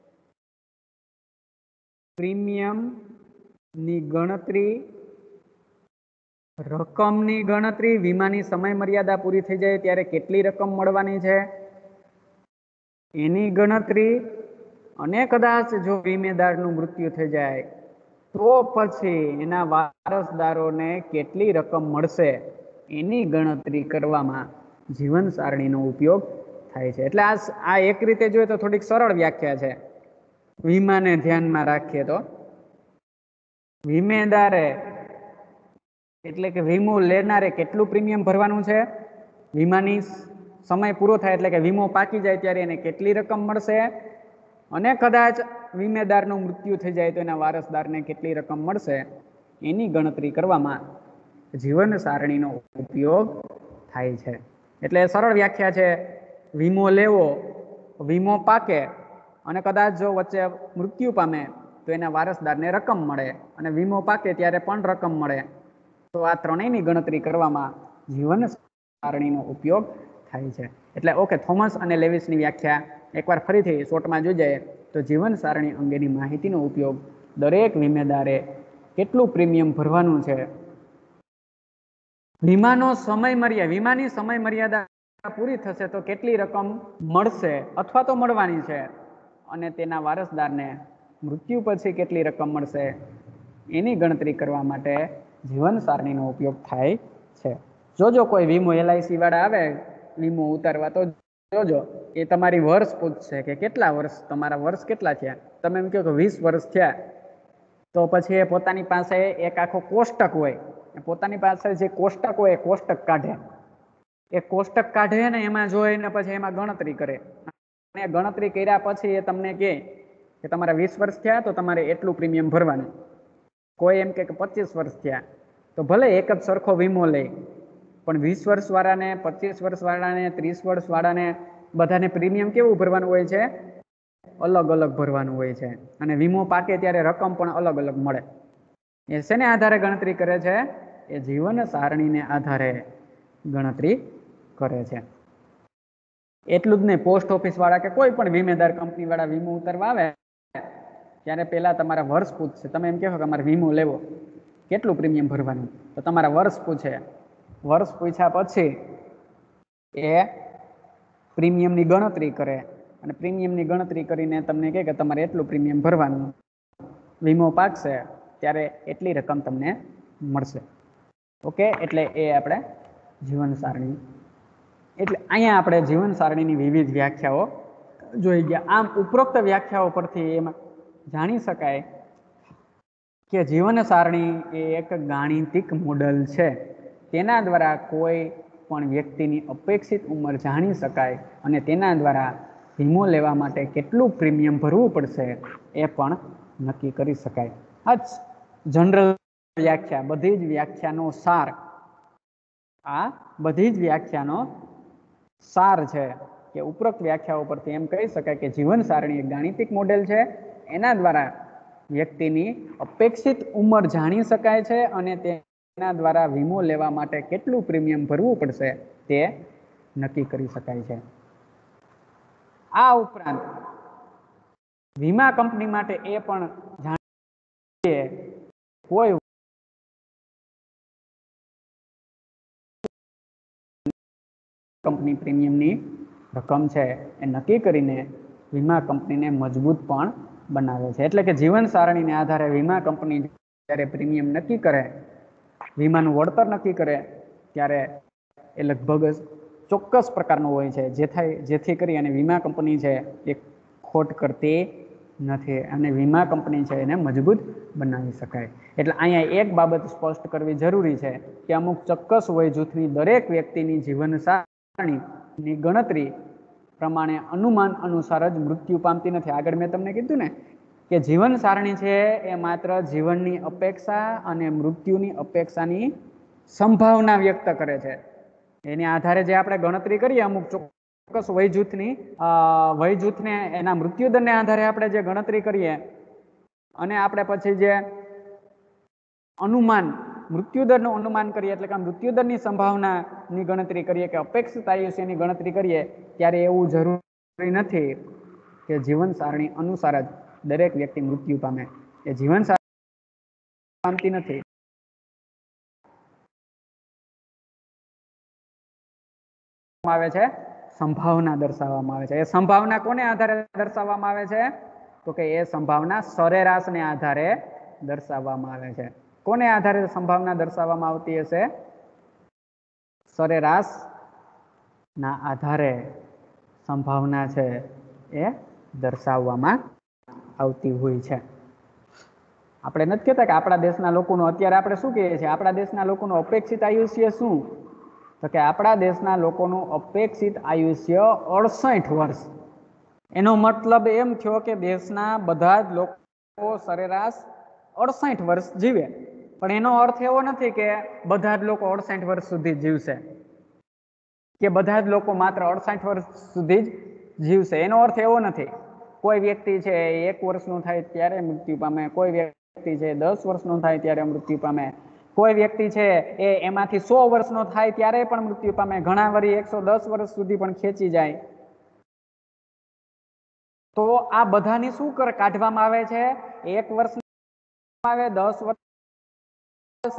પ્રીમિયમની ગણતરી, રકમની ગણતરી, વીમાની સમય મર્યાદા પૂરી થઈ જાય ત્યારે કેટલી રકમ મળવાની છે એની ગણતરી, અને કદાચ જો વીમેદારનું મૃત્યુ થઈ જાય તો પછી એના વારસદારોને કેટલી રકમ મળશે એની ગણતરી કરવામાં જીવન સારણીનો ઉપયોગ થાય છે. એટલે આ આ એક રીતે જોઈએ તો થોડીક સરળ વ્યાખ્યા છે. વીમાને ધ્યાનમાં રાખીએ તો વીમેદારે એટલે કે વીમો લેનારે કેટલું પ્રીમિયમ ભરવાનું છે, વીમાની સમય પૂરો થાય એટલે કે વીમો પાકી જાય ત્યારે એને કેટલી રકમ મળશે, અને કદાચ વીમેદારનું મૃત્યુ થઈ જાય તો એના વારસદારને કેટલી રકમ મળશે એની ગણતરી કરવામાં જીવન સારણીનો ઉપયોગ થાય છે. એટલે સરળ વ્યાખ્યા છે. વીમો લેવો, વીમો પાકે અને કદાચ જો વચ્ચે મૃત્યુ પામે તો એના વારસદારને રકમ મળે અને વીમો પાકે ત્યારે પણ રકમ મળે. તો આ ત્રણેયની ગણતરી કરવામાં જીવન સારણીનો ઉપયોગ થાય છે. એટલે ઓકે, થોમસ અને લેવિસની વ્યાખ્યા એકવાર ફરીથી શોર્ટમાં જોઈ જાય તો જીવન સારણી અંગેની માહિતીનો ઉપયોગ દરેક વીમેદારે કેટલું પ્રીમિયમ ભરવાનું છે, વીમાનો સમય મર્યાદા વીમાની સમય મર્યાદા પૂરી થશે તો કેટલી રકમ મળશે અથવા તો મળવાની છે, અને તેના વારસદારને મૃત્યુ પછી કેટલી રકમ મળશે એની ગણતરી કરવા માટે જીવન સારણીનો ઉપયોગ થાય છે. જોજો કોઈ વીમો એલઆઈસી વાળા આવે વીમો ઉતારવા તો જોજો એ તમારી વર્ષ પૂછશે કે કેટલા વર્ષ, તમારા વર્ષ કેટલા થયા. તમે એમ કહો કે વીસ વર્ષ થયા તો પછી એ પોતાની પાસે એક આખો કોષ્ટક હોય, પોતાની પાસે જે કોષ્ટક હોય એ કોષ્ટક કાઢે, એ કોષ્ટક કાઢે ને એમાં જોઈને પછી એમાં ગણતરી કરે, અને ગણતરી કર્યા પછી એ તમને કહે કે તમારા વીસ વર્ષ થયા તો તમારે એટલું પ્રીમિયમ ભરવાનું. કોઈ એમ કે પચીસ વર્ષ થયા તો ભલે એક જ સરખો વીમો લે, પણ વીસ વર્ષ વાળાને, પચીસ વર્ષ વાળાને, ત્રીસ વર્ષ વાળાને બધાને પ્રીમિયમ કેવું ભરવાનું હોય છે? અલગ અલગ ભરવાનું હોય છે. અને વીમો પાકે ત્યારે રકમ પણ અલગ અલગ મળે. એ શેને આધારે ગણતરી કરે છે? એ જીવન સારણીને આધારે ગણતરી કરે છે. એટલું જ નહીં, પોસ્ટ ઓફિસ વાળા કે કોઈ પણ વીમેદાર કંપની વાળા વીમો ઉતારવા આવે ત્યારે પેલા તમારા વર્ષ પૂછશે. તમે એમ કહો કે અમારે વીમો લેવો, કેટલું પ્રીમિયમ ભરવાનું? તો તમારા વર્ષ પૂછે. વર્ષ પૂછ્યા પછી એ પ્રીમિયમની ગણતરી કરે અને પ્રીમિયમની ગણતરી કરીને તમને કહે કે તમારે એટલું પ્રીમિયમ ભરવાનું. વીમો પાકશે ત્યારે એટલી રકમ તમને મળશે. ઓકે, એટલે એ આપણે જીવન સારણી. એટલે અહીંયા આપણે જીવન સારણીની વિવિધ વ્યાખ્યાઓ જોઈ ગયા. આમ ઉપરોક્ત વ્યાખ્યાઓ પરથી એમાં જાણી શકાય કે જીવન સારણી એ એક ગાણિતિક મોડલ છે. તેના દ્વારા કોઈ પણ વ્યક્તિની અપેક્ષિત ઉંમર જાણી શકાય અને તેના દ્વારા વીમો લેવા માટે કેટલું પ્રીમિયમ ભરવું પડશે એ પણ નક્કી કરી શકાય. આ જનરલ વ્યાખ્યા, બધી જ વ્યાખ્યાનો સાર, આ બધી જ વ્યાખ્યાનો સાર છે કે ઉપરોક્ત વ્યાખ્યાઓ પરથી એમ કહી શકાય કે જીવન સારણી એક ગાણિતિક મોડેલ છે. એના દ્વારા વ્યક્તિની અપેક્ષિત ઉંમર જાણી શકાય છે અને તેના દ્વારા વીમો લેવા માટે કેટલું પ્રીમિયમ ભરવું પડશે તે નક્કી કરી શકાય છે. આ ઉપરાંત વીમા કંપની માટે એ પણ જાણીએ કોઈ કંપની પ્રીમિયમની રકમ છે એ નક્કી કરીને વીમા કંપનીને મજબૂત પણ બનાવે છે. એટલે કે જીવન સારણીને આધારે વીમા કંપની જ્યારે પ્રીમિયમ નક્કી કરે, વીમાનું વળતર નક્કી કરે, ત્યારે એ લગભગ ચોક્કસ પ્રકારનો હોય છે જેથી જેથી કરી અને વીમા કંપની છે એ ખોટ કરતી નથી અને વીમા કંપની છે એને મજબૂત બનાવી શકાય. એટલે અહીંયા એક બાબત સ્પષ્ટ કરવી જરૂરી છે કે અમુક ચોક્કસ વય જૂથની દરેક વ્યક્તિની જીવન સારણીની ગણતરી પ્રમાણે અનુમાન અનુસાર જ મૃત્યુ પામતી નથી. આગળ મેં તમને કીધું ને કે જીવન સારણી છે એ માત્ર જીવનની અપેક્ષા અને મૃત્યુની અપેક્ષાની સંભાવના વ્યક્ત કરે છે. એની આધારે જે આપણે ગણતરી કરીએ અમુક ચોક્કસ વય જૂથની વય જૂથને એના મૃત્યુદરને આધારે આપણે જે ગણતરી કરીએ અને આપણે પછી જે અનુમાન મૃત્યુદરનું અનુમાન કરીએ એટલે કે મૃત્યુદરની સંભાવનાની ગણતરી કરીએ કે અપેક્ષિત આયુષ્યની ગણતરી કરીએ ત્યારે એવું જરૂરી નથી કે જીવન સારણી અનુસાર જ દરેક વ્યક્તિ મૃત્યુ પામે. એ જીવન સારણી પામતી નથી. આવે છે સંભાવના દર્શાવવામાં આવે છે. એ સંભાવના કોને આધારે દર્શાવવામાં આવે છે? તો કે એ સંભાવના સરેરાશને આધારે દર્શાવવામાં આવે છે. કોને આધારે સંભાવના દર્શાવવામાં આવતી હશે? સરેરાશ ના આધારે સંભાવના છે એ દર્શાવવામાં આવતી હોય છે. આપણે નથી કહેતા કે આપણા દેશના લોકોનું અત્યારે આપણે શું કહીએ છીએ? આપણા દેશના લોકોનું અપેક્ષિત આયુષ્ય શું? તો કે આપણા દેશના લોકોનું અપેક્ષિત આયુષ્ય અડસઠ વર્ષ. એનો મતલબ એમ થયો કે દેશના બધા જ લોકો સરેરાશ અડસઠ વર્ષ જીવે. પણ એનો અર્થ એવો નથી કે બધા જ લોકો અડસઠ વર્ષ સુધી જીવશે કે બધા જ લોકો માત્ર અડસઠ વર્ષ સુધી જ જીવશે. એનો અર્થ એવો નથી. કોઈ વ્યક્તિ છે એક વર્ષનું થાય ત્યારે મૃત્યુ પામે, કોઈ વ્યક્તિ છે દસ વર્ષનો થાય ત્યારે મૃત્યુ પામે, કોઈ વ્યક્તિ છે એ એમાંથી સો વર્ષનો થાય ત્યારે પણ મૃત્યુ પામે, ઘણા વરી એકસો દસ વર્ષ સુધી પણ ખેંચી જાય. તો આ બધાની શું કર કાઢવામાં આવે છે? એક વર્ષ આવે, દસ વર્ષ,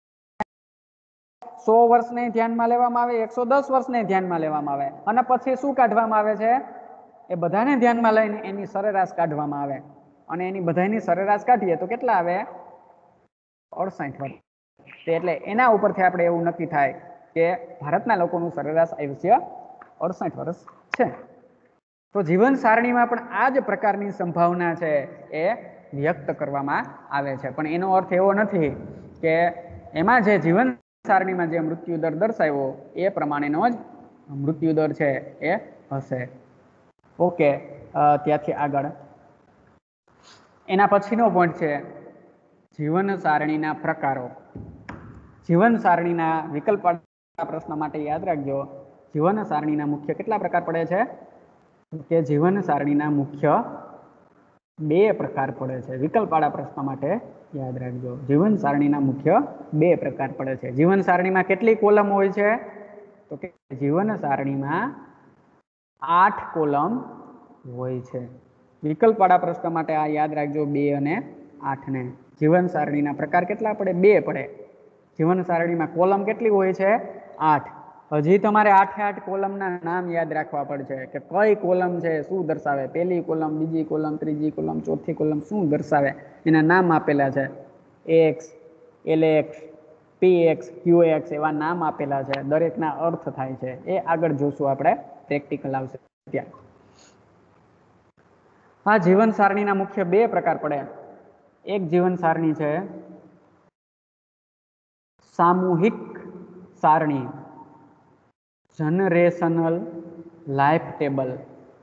સો વર્ષને ધ્યાનમાં લેવામાં આવે, એકસો દસ વર્ષને ધ્યાનમાં લેવામાં આવે અને પછી શું કાઢવામાં આવે છે? એ બધાને ધ્યાનમાં લઈને એની સરેરાશ કાઢવામાં આવે અને એની બધાની સરેરાશ કાઢીએ તો કેટલા આવે? અડસઠ વર્ષ. એટલે એના ઉપરથી આપણે એવું નક્કી થાય કે ભારતના લોકોનું સરેરાશ આયુષ્ય અડસઠ વર્ષ છે. તો જીવન સારણીમાં પણ આ જ પ્રકારની સંભાવના છે એ વ્યક્ત કરવામાં આવે છે. પણ એનો અર્થ એવો નથી કે એમાં જે જીવન સારણીમાં જે મૃત્યુ દર દર્શાવ્યો એ પ્રમાણેનો જ મૃત્યુ દર છે એ હશે. ઓકે, ત્યાંથી આગળ એના પછીનો પોઈન્ટ છે જીવન સારણીના પ્રકારો. જીવન સારણીના વિકલ્પ પ્રશ્ન માટે યાદ રાખજો જીવન સારણીના મુખ્ય કેટલા પ્રકાર પડે છે? કે જીવન સારણીના મુખ્ય બે પ્રકાર પડે છે. વિકલ્પવાળા પ્રશ્ન માટે યાદ રાખજો, જીવન સારણીના મુખ્ય બે પ્રકાર પડે છે. જીવન સારણીમાં કેટલી કોલમ હોય છે? તો કે જીવન સારણીમાં આઠ કોલમ હોય છે. વિકલ્પવાળા પ્રશ્ન માટે આ યાદ રાખજો, બે અને આઠ ને. જીવન સારણીના પ્રકાર કેટલા પડે? બે પડે. જીવન સારણીમાં કોલમ કેટલી હોય છે? આઠ. હજી તમારે આઠે આઠ કોલમના નામ યાદ રાખવા પડશે કે કઈ કોલમ છે, શું દર્શાવે, પહેલી કોલમ, બીજી કોલમ, ત્રીજી કોલમ, ચોથી કોલમ શું દર્શાવે, એના નામ આપેલા છે. X, L X, P X, Q X એવા નામ આપેલા છે. દરેકના અર્થ થાય છે. એ આગળ જોશું આપણે, પ્રેક્ટિકલ આવશે ત્યાં. આ જીવન સારણીના મુખ્ય બે પ્રકાર પડે. એક જીવન સારણી છે સામૂહિક સારણી, જનરેશનલ લાઈફ ટેબલ.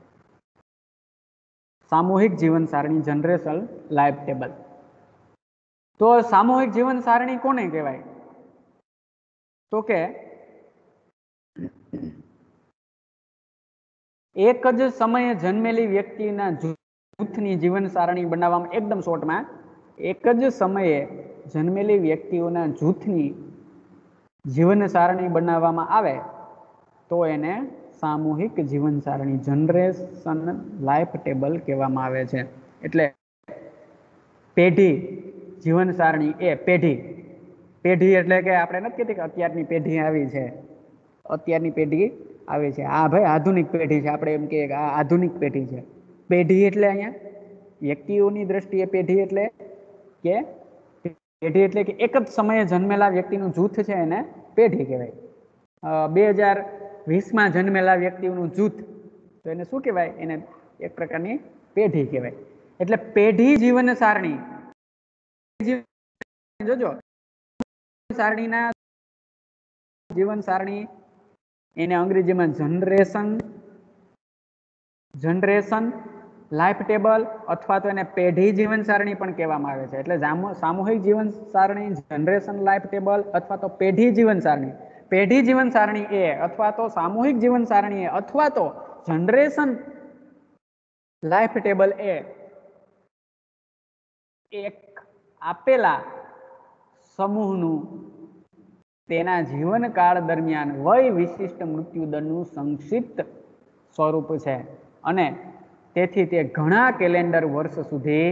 સામૂહિક જીવન સારણી, જનરેશનલ લાઈફ ટેબલ. તો સામૂહિક જીવન સારણી કોને કહેવાય? તો કે એક જ સમયે જન્મેલી વ્યક્તિના જૂથની જીવન સારણી બનાવવામાં, એકદમ શોર્ટમાં, એક જ સમયે જન્મેલી વ્યક્તિઓના જૂથની જીવન સારણી બનાવવામાં આવે તો એને સામૂહિક જીવન સારણી, જનરેશન લાઈફ ટેબલ કહેવામાં આવે છે. એટલે પેઢી જીવન સારણી એ પેઢી પેઢી એટલે કે આપણે નથી કહેતી કે અત્યારની પેઢી આવી છે, અત્યારની પેઢી આવે છે, આ ભાઈ આધુનિક પેઢી છે, આપણે એમ કહીએ કે આ આધુનિક પેઢી છે. પેઢી એટલે અહીંયા વ્યક્તિઓની દ્રષ્ટિએ પેઢી એટલે કે પેઢી એટલે કે એક જ સમયે જન્મેલા વ્યક્તિનું જૂથ છે એને પેઢી કહેવાય. બે હજાર વીસમાં જન્મેલા વ્યક્તિઓનું જૂથ, તો એને શું કહેવાય? એને એક પ્રકારની પેઢી કહેવાય. એટલે પેઢી જીવન સારણી, જોજો સારણીના જીવન સારણી એને અંગ્રેજીમાં જનરેશન જનરેશન લાઈફ ટેબલ અથવા તો એને પેઢી જીવન સારણી પણ કહેવામાં આવે છે. એટલે સામૂહિક જીવન સારણી, જનરેશન લાઈફ ટેબલ અથવા તો પેઢી જીવન સારણી. પેઢી જીવન સારણી એ અથવા તો સામૂહિક જીવન સારણી એ અથવા તો જનરેશન લાઈફ ટેબલ એ એક આપેલા સમૂહનું તેના જીવનકાળ દરમિયાન વય વિશિષ્ટ મૃત્યુદરનું સંક્ષિપ્ત સ્વરૂપ છે અને તેથી તે ઘણા કેલેન્ડર વર્ષ સુધી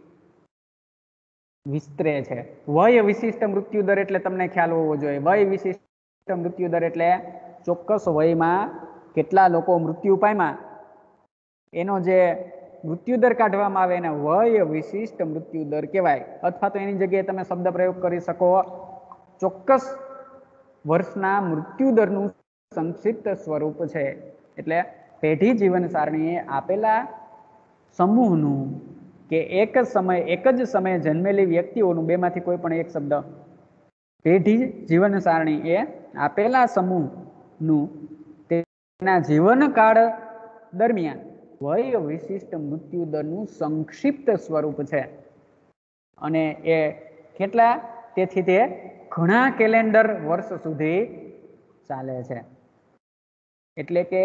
વિસ્તરે છે. વય વિશિષ્ટ મૃત્યુદર એટલે તમને ખ્યાલ હોવો જોઈએ. વય વિશિષ્ટ મૃત્યુદર એટલે ચોક્કસ વયમાં કેટલા લોકો મૃત્યુ પામ્યા એનો જે મૃત્યુદર કાઢવામાં આવે એને વય વિશિષ્ટ મૃત્યુદર કહેવાય. અથવા તો એની જગ્યાએ તમે શબ્દ પ્રયોગ કરી શકો ચોક્કસ વર્ષના મૃત્યુદરનું સંક્ષિપ્ત સ્વરૂપ છે. એટલે પેઢી જીવન સારણી એ આપેલા સમૂહનું કે એક જ સમય એક જ સમયે જન્મેલી વ્યક્તિઓનું, બેમાંથી કોઈ પણ એક શબ્દ, પેઢી જીવન સારણી એ આપેલા સમૂહનું તેના જીવનકાળ દરમિયાન વય વિશિષ્ટ મૃત્યુદરનું સંક્ષિપ્ત સ્વરૂપ છે. અને એ કેટલા? તેથી તે ઘણા કેલેન્ડર વર્ષ સુધી ચાલે છે. એટલે કે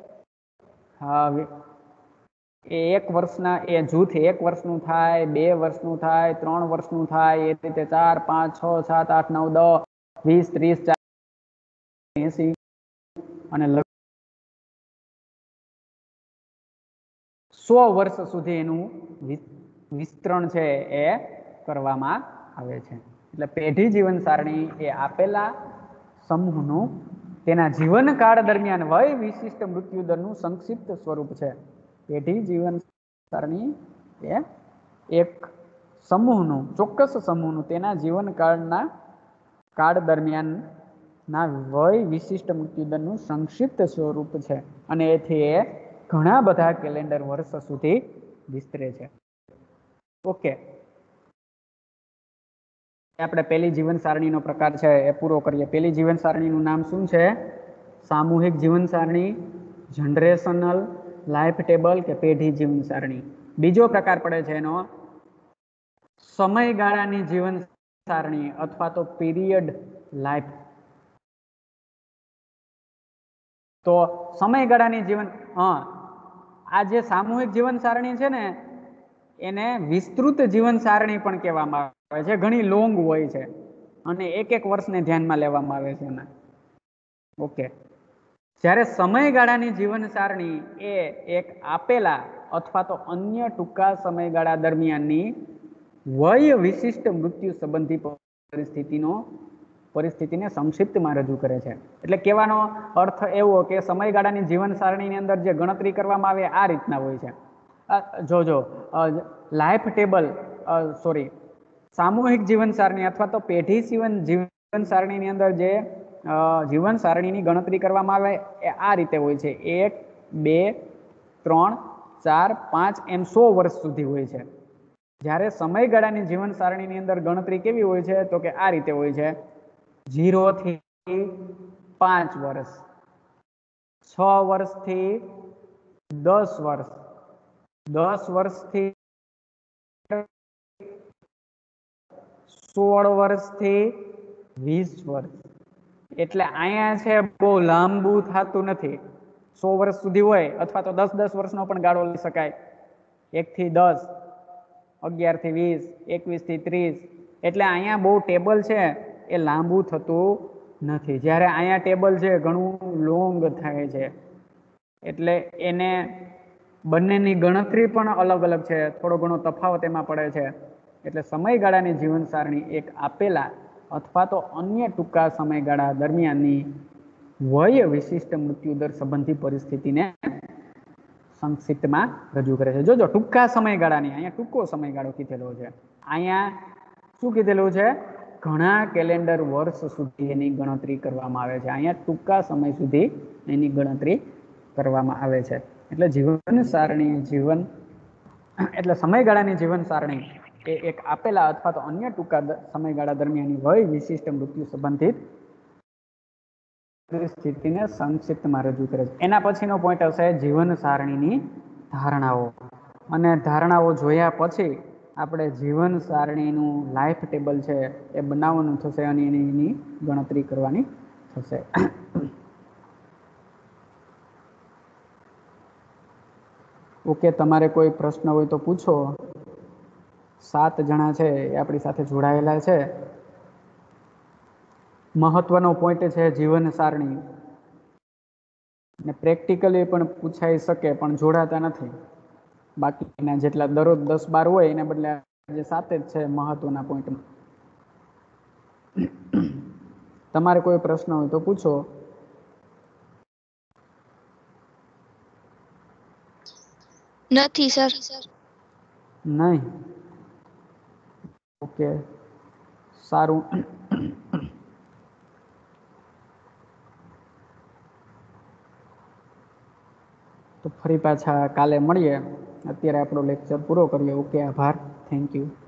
એ એક વર્ષના એ જૂથ એક વર્ષનું થાય, બે વર્ષનું થાય, ત્રણ વર્ષનું થાય, એ રીતે ચાર, પાંચ, છ, સાત, આઠ, નવ, દસ, વીસ, ત્રીસ, ચાલીસ, એસી અને સો વર્ષ સુધી એનું વિસ્તરણ છે એ કરવામાં આવે છે. એટલે પેઢી જીવન સારણી એ આપેલા સમૂહનું તેના જીવનકાળ દરમિયાન વય વિશિષ્ટ મૃત્યુદરનું સંક્ષિપ્ત સ્વરૂપ છે. પેઢી જીવન સારણી એ એક સમૂહનું, ચોક્કસ સમૂહનું તેના જીવનકાળના કાળ દરમિયાન ના વય વિશિષ્ટ મૃત્યુદરનું સંક્ષિપ્ત સ્વરૂપ છે અને એથી એ ઘણા બધા કેલેન્ડર વર્ષ સુધી વિસ્તરે છે. ઓકે, આપણે પહેલી જીવન સારણીનો પ્રકાર છે એ પૂરો કરીએ. પહેલી જીવન સારણીનું નામ શું છે? સામૂહિક જીવન સારણી, જનરેશનલ લાઈફ ટેબલ કે પેઢી જીવન સારણી. બીજો પ્રકાર પડે છે એનો સમયગાળાની જીવન સારણી અથવા તો પીરિયડ લાઈફ તો સમયગાળાની જીવન હા આ જે સામૂહિક જીવન સારણી છે ને એને વિસ્તૃત જીવન સારણી પણ કહેવામાં આવે છે, ઘણી લોંગ હોય છે અને એક એક વર્ષને ધ્યાનમાં લેવામાં આવે છે એના. ઓકે, જ્યારે સમયગાળાની જીવન સારણી એ એક આપેલા અથવા તો અન્ય ટૂંકા સમયગાળા દરમિયાનની વય વિશિષ્ટ મૃત્યુ સંબંધી પરિસ્થિતિનો પરિસ્થિતિને સંક્ષિપ્તમાં રજૂ કરે છે. એટલે કહેવાનો અર્થ એવો કે સમયગાળાની જીવન સારણીની અંદર જે ગણતરી કરવામાં આવે આ રીતના હોય છે. જોજો લાઈફ ટેબલ સોરી સામૂહિક જીવન સારણી અથવા તો પેઢી જીવન જીવન સારણીની અંદર જે જીવન સારણીની ગણતરી કરવામાં આવે એ આ રીતે હોય છે. એક, બે, ત્રણ, ચાર, પાંચ એમ સો વર્ષ સુધી હોય છે. જ્યારે સમયગાળાની જીવન સારણીની અંદર ગણતરી કેવી હોય છે તો કે આ રીતે હોય છે: ઝીરો થી પાંચ વર્ષ, છ વર્ષથી દસ વર્ષ, દસ વર્ષથી સોળ વર્ષથી વીસ વર્ષ. એટલે અહીંયા છે બહુ લાંબુ થતું નથી. સો વર્ષ સુધી હોય અથવા તો દસ દસ વર્ષનો પણ ગાળો લઈ શકાય. એક થી દસ, અગિયાર થી વીસ, એકવીસ થી ત્રીસ. એટલે અહીંયા બહુ ટેબલ છે એ લાંબુ થતું નથી. જ્યારે અહીંયા ટેબલ છે ઘણું લોંગ થાય છે. એટલે એને બંનેની ગણતરી પણ અલગ અલગ છે, થોડો ઘણો તફાવત એમાં પડે છે. એટલે સમયગાળાની જીવન સારણી એક આપેલા અથવા તો અન્ય ટૂંકા સમયગાળા દરમિયાનની વય વિશિષ્ટ મૃત્યુદર સંબંધી પરિસ્થિતિને સંક્ષિપ્તમાં રજૂ કરે છે. જોજો ટૂંકા સમયગાળાની, અહીંયા ટૂંકો સમયગાળો કીધેલો છે. અહીંયા શું કીધેલું છે? ઘણા કેલેન્ડર વર્ષ સુધી એની ગણતરી કરવામાં આવે છે. અહીંયા ટૂંકા સમય સુધી એની ગણતરી કરવામાં આવે છે. એટલે જીવન સારણી જીવન એટલે સમયગાળાની જીવન સારણી એ એક આપેલા અથવા તો અન્ય ટૂંકા સમયગાળા દરમિયાનની વય વિશિષ્ટ મૃત્યુ સંબંધિત પરિસ્થિતિને સંક્ષિપ્તમાં રજૂ કરે છે. એના પછીનો પોઈન્ટ હશે જીવન સારણીની ધારણાઓ. અને ધારણાઓ જોયા પછી આપણે જીવન સારણીનું લાઈફ ટેબલ છે એ બનાવવાનું થશે અને એની ગણતરી કરવાની થશે. ઓકે, તમારે કોઈ પ્રશ્ન હોય તો પૂછો. સાત જણા છે એ આપણી સાથે જોડાયેલા છે. મહત્વનો પોઈન્ટ છે જીવન સારણી, ને પ્રેક્ટિકલી પણ પૂછાઈ શકે પણ જોડાતા નથી. બાકીના જેટલા દરરોજ દસ બાર હોય એને બદલે આજે સાત જ છે મહત્વના પોઈન્ટ. તમારે કોઈ પ્રશ્ન હોય તો પૂછો. નથી સર. નહીં? ઓકે, સારું. તો ફરી પાછા કાલે મળીએ. અત્યારે આપણો લેક્ચર પૂરો કરીએ. ઓકે, આભાર, થેન્ક યુ.